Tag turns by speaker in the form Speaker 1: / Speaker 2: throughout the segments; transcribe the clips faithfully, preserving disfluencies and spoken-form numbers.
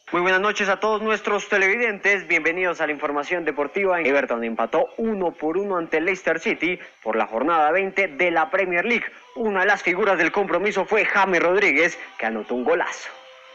Speaker 1: Muy buenas noches a todos nuestros televidentes, bienvenidos a la información deportiva. Everton empató uno por uno ante el Leicester City por la jornada veinte de la Premier League. Una de las figuras del compromiso fue James Rodríguez, que anotó un golazo.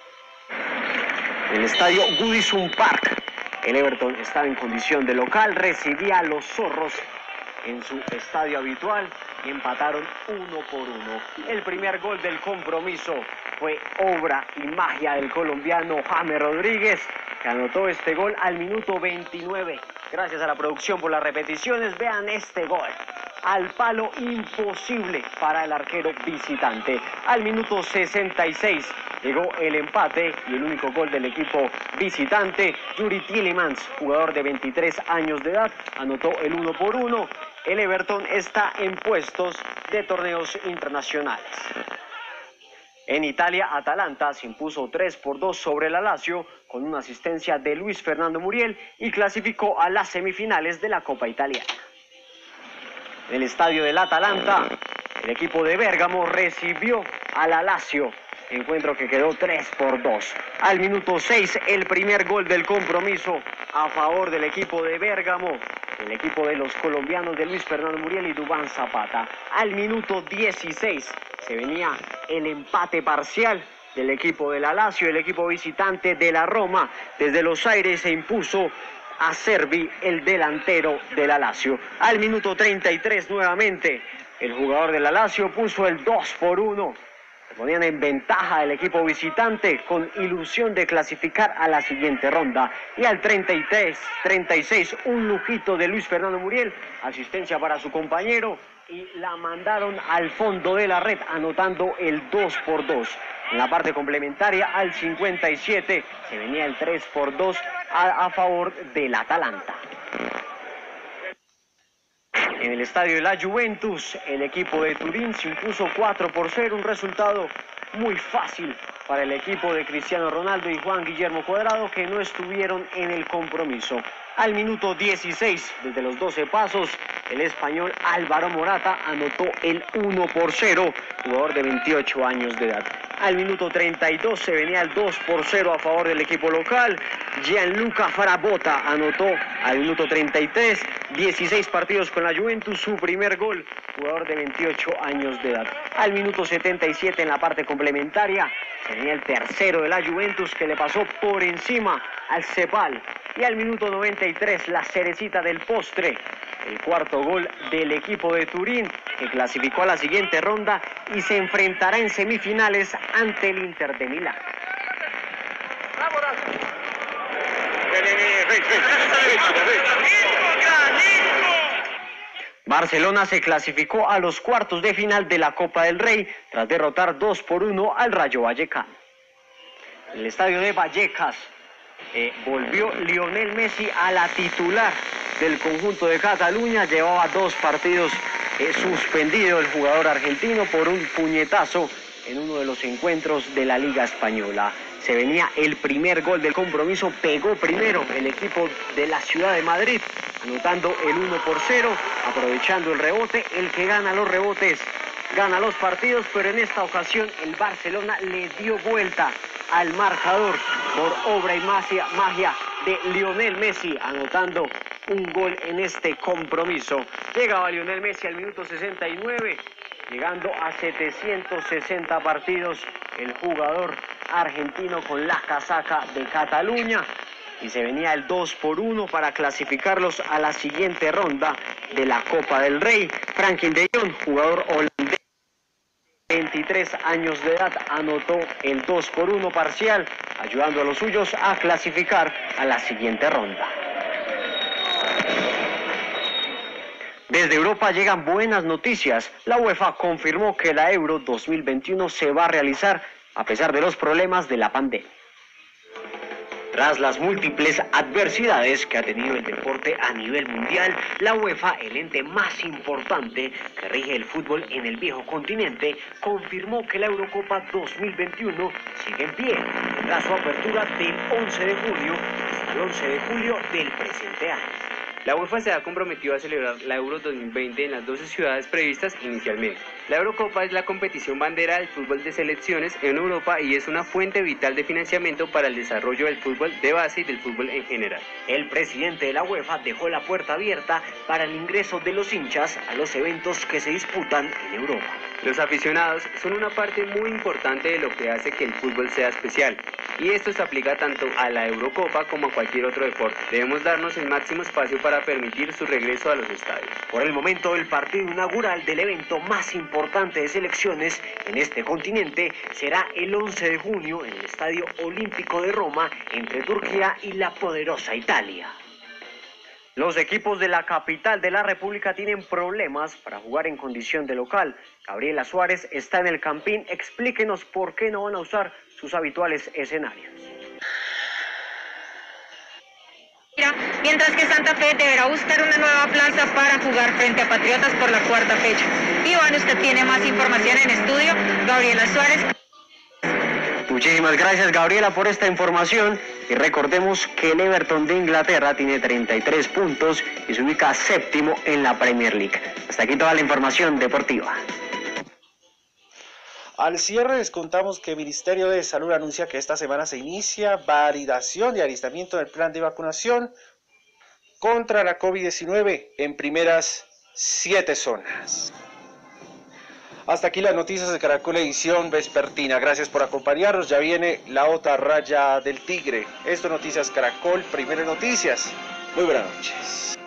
Speaker 1: En el estadio Goodison Park, el Everton estaba en condición de local, recibía a los zorros en su estadio habitual y empataron uno por uno. El primer gol del compromiso fue obra y magia del colombiano James Rodríguez, que anotó este gol al minuto veintinueve. Gracias a la producción por las repeticiones, vean este gol. Al palo imposible para el arquero visitante. Al minuto sesenta y seis llegó el empate y el único gol del equipo visitante. Youri Tielemans, jugador de veintitrés años de edad, anotó el uno por uno. El Everton está en puestos de torneos internacionales. En Italia, Atalanta se impuso tres por dos sobre la Lazio con una asistencia de Luis Fernando Muriel y clasificó a las semifinales de la Copa Italiana. En el estadio del Atalanta, el equipo de Bérgamo recibió a la Lazio, encuentro que quedó tres por dos. Al minuto seis, el primer gol del compromiso a favor del equipo de Bérgamo, el equipo de los colombianos de Luis Fernando Muriel y Duván Zapata. Al minuto dieciséis se venía el empate parcial del equipo de la Lazio, el equipo visitante de la Roma. Desde los aires se impuso a Servi, el delantero de la Lazio. Al minuto treinta y tres nuevamente, el jugador de la Lazio puso el dos por uno. Se ponían en ventaja el equipo visitante con ilusión de clasificar a la siguiente ronda. Y al treinta y tres, treinta y seis, un lujito de Luis Fernando Muriel, asistencia para su compañero y la mandaron al fondo de la red anotando el dos por dos. En la parte complementaria, al cincuenta y siete, se venía el tres por dos a, a favor del Atalanta. En el estadio de la Juventus, el equipo de Turín se impuso cuatro por cero, un resultado muy fácil para el equipo de Cristiano Ronaldo y Juan Guillermo Cuadrado, que no estuvieron en el compromiso. Al minuto dieciséis, desde los doce pasos, el español Álvaro Morata anotó el uno por cero, jugador de veintiocho años de edad. Al minuto treinta y dos se venía el dos por cero a favor del equipo local. Gianluca Frabotta anotó al minuto treinta y tres, dieciséis partidos con la Juventus, su primer gol, jugador de veintiocho años de edad. Al minuto setenta y siete en la parte complementaria se venía el tercero de la Juventus, que le pasó por encima al Cepal. Y al minuto noventa y tres, la cerecita del postre, el cuarto gol del equipo de Turín, que clasificó a la siguiente ronda y se enfrentará en semifinales ante el Inter de Milán. Barcelona se clasificó a los cuartos de final de la Copa del Rey tras derrotar dos por uno al Rayo Vallecano. En el estadio de Vallecas eh, volvió Lionel Messi a la titular del conjunto de Cataluña. Llevaba dos partidos eh, suspendido el jugador argentino por un puñetazo en uno de los encuentros de la Liga Española. Se venía el primer gol del compromiso, pegó primero el equipo de la ciudad de Madrid, anotando el uno por cero, aprovechando el rebote. El que gana los rebotes gana los partidos, pero en esta ocasión el Barcelona le dio vuelta al marcador por obra y magia, magia de Lionel Messi, anotando un gol en este compromiso. Llegaba Lionel Messi al minuto sesenta y nueve, llegando a setecientos sesenta partidos el jugador argentino con la casaca de Cataluña, y se venía el dos por uno para clasificarlos a la siguiente ronda de la Copa del Rey. Frenkie de Jong, jugador holandés, veintitrés años de edad, anotó el dos por uno parcial, ayudando a los suyos a clasificar a la siguiente ronda. Desde Europa llegan buenas noticias. La UEFA confirmó que la Euro dos mil veintiuno se va a realizar a pesar de los problemas de la pandemia. Tras las múltiples adversidades que ha tenido el deporte a nivel mundial, la UEFA, el ente más importante que rige el fútbol en el viejo continente, confirmó que la Eurocopa dos mil veintiuno sigue en pie, tras su apertura del once de junio hasta el once de julio del presente año.
Speaker 2: La UEFA se ha comprometido a celebrar la Euro dos mil veinte en las doce ciudades previstas inicialmente. La Eurocopa es la competición bandera del fútbol de selecciones en Europa y es una fuente vital de financiamiento para el desarrollo del fútbol de base y del fútbol en general.
Speaker 1: El presidente de la UEFA dejó la puerta abierta para el ingreso de los hinchas a los eventos que se disputan en Europa.
Speaker 2: Los aficionados son una parte muy importante de lo que hace que el fútbol sea especial, y esto se aplica tanto a la Eurocopa como a cualquier otro deporte. Debemos darnos el máximo espacio para permitir su regreso a los estadios.
Speaker 1: Por el momento, el partido inaugural del evento más importante de selecciones en este continente será el once de junio en el Estadio Olímpico de Roma entre Turquía y la poderosa Italia. Los equipos de la capital de la República tienen problemas para jugar en condición de local. Gabriela Suárez está en el Campín. Explíquenos por qué no van a usar sus habituales escenarios.
Speaker 3: Mientras que Santa Fe deberá buscar una nueva plaza para jugar frente a Patriotas por la cuarta fecha. Iván, usted tiene más información en estudio. Gabriela Suárez.
Speaker 1: Muchísimas gracias, Gabriela, por esta información, y recordemos que el Everton de Inglaterra tiene treinta y tres puntos y se ubica séptimo en la Premier League. Hasta aquí toda la información deportiva.
Speaker 4: Al cierre les contamos que el Ministerio de Salud anuncia que esta semana se inicia validación y alistamiento del plan de vacunación contra la COVID diecinueve en primeras siete zonas. Hasta aquí las noticias de Caracol Edición Vespertina. Gracias por acompañarnos. Ya viene la otra raya del tigre. Esto Noticias Caracol, Primeras Noticias. Muy buenas noches.